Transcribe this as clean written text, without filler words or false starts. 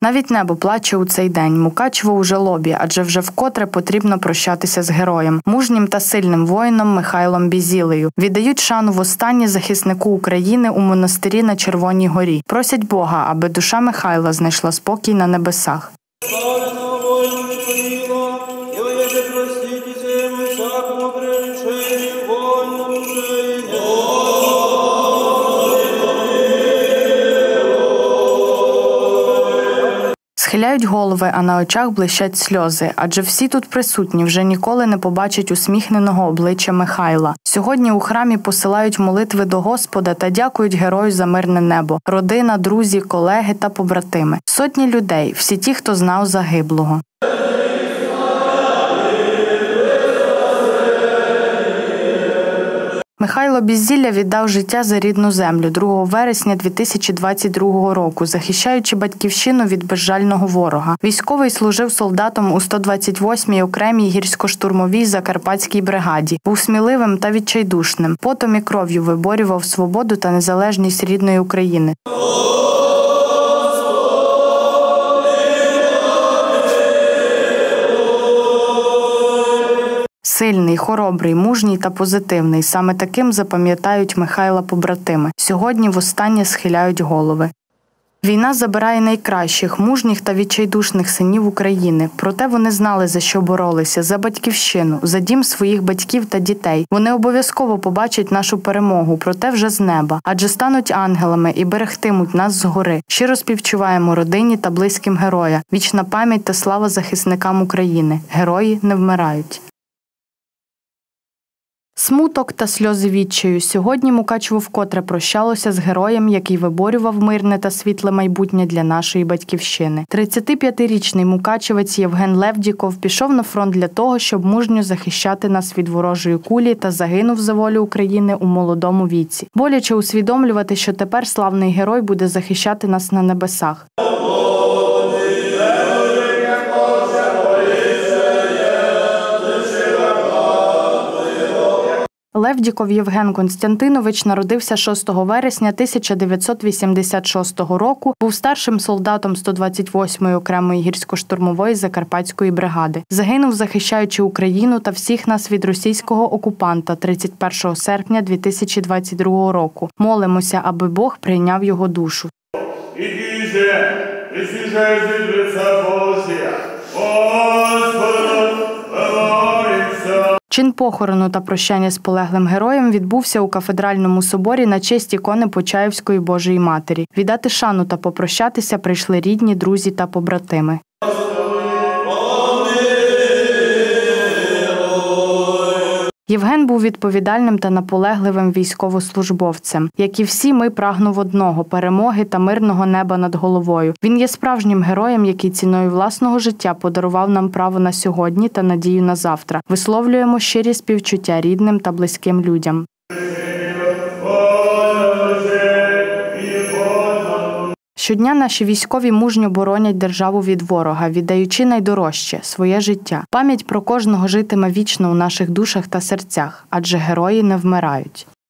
Навіть небо плаче у цей день, Мукачево у жалобі, адже вже вкотре потрібно прощатися з героєм, мужнім та сильним воїном Михайлом Бізілею. Віддають шану востаннє захиснику України у монастирі на Червоній горі. Просять Бога, аби душа Михайла знайшла спокій на небесах. Схиляють голови, а на очах блищать сльози, адже всі тут присутні вже ніколи не побачать усміхненого обличчя Михайла. Сьогодні у храмі посилають молитви до Господа та дякують герою за мирне небо. Родина, друзі, колеги та побратими. Сотні людей, всі ті, хто знав загиблого. Михайло Бізіля віддав життя за рідну землю 2 вересня 2022 року, захищаючи батьківщину від безжального ворога. Військовий служив солдатом у 128-й окремій гірсько-штурмовій Закарпатській бригаді. Був сміливим та відчайдушним. Потом і кров'ю виборював свободу та незалежність рідної України. Сильний, хоробрий, мужній та позитивний. Саме таким запам'ятають Михайла побратими. Сьогодні востаннє схиляють голови. Війна забирає найкращих, мужніх та відчайдушних синів України. Проте вони знали, за що боролися – за батьківщину, за дім своїх батьків та дітей. Вони обов'язково побачать нашу перемогу, проте вже з неба. Адже стануть ангелами і берегтимуть нас згори. Щиро співчуваємо родині та близьким героя. Вічна пам'ять та слава захисникам України. Герої не вмирають. Смуток та сльози відчаю. Сьогодні Мукачево вкотре прощалося з героєм, який виборював мирне та світле майбутнє для нашої батьківщини. 35-річний мукачевець Євген Левдіков пішов на фронт для того, щоб мужньо захищати нас від ворожої кулі та загинув за волю України у молодому віці. Боляче усвідомлювати, що тепер славний герой буде захищати нас на небесах. Левдіков Євген Костянтинович народився 6 вересня 1986 року, був старшим солдатом 128-ї окремої гірсько-штурмової Закарпатської бригади. Загинув, захищаючи Україну та всіх нас від російського окупанта 31 серпня 2022 року. Молимося, аби Бог прийняв його душу. Чин похорону та прощання з полеглим героєм відбувся у кафедральному соборі на честь ікони Почаївської Божої Матері. Віддати шану та попрощатися прийшли рідні, друзі та побратими. Євген був відповідальним та наполегливим військовослужбовцем. Як і всі, ми прагнув одного – перемоги та мирного неба над головою. Він є справжнім героєм, який ціною власного життя подарував нам право на сьогодні та надію на завтра. Висловлюємо щирі співчуття рідним та близьким людям. Щодня наші військові мужньо боронять державу від ворога, віддаючи найдорожче – своє життя. Пам'ять про кожного житиме вічно у наших душах та серцях, адже герої не вмирають.